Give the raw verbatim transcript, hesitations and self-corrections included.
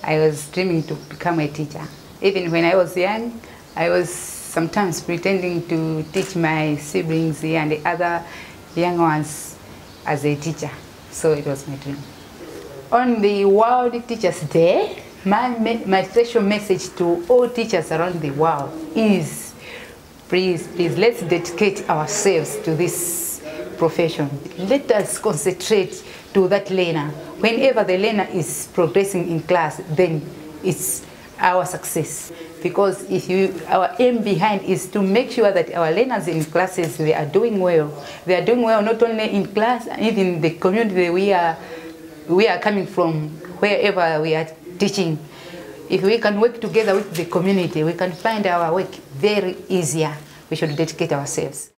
I was dreaming to become a teacher. Even when I was young, I was sometimes pretending to teach my siblings and the other young ones as a teacher. So it was my dream. On the World Teachers Day, my, my special message to all teachers around the world is, please, please, let's dedicate ourselves to this profession. Let us concentrate to that learner. Whenever the learner is progressing in class, then it's our success. Because if you, our aim behind is to make sure that our learners in classes, they are doing well. They are doing well not only in class, even the community we are, we are coming from, wherever we are teaching. If we can work together with the community, we can find our work very easier. We should dedicate ourselves.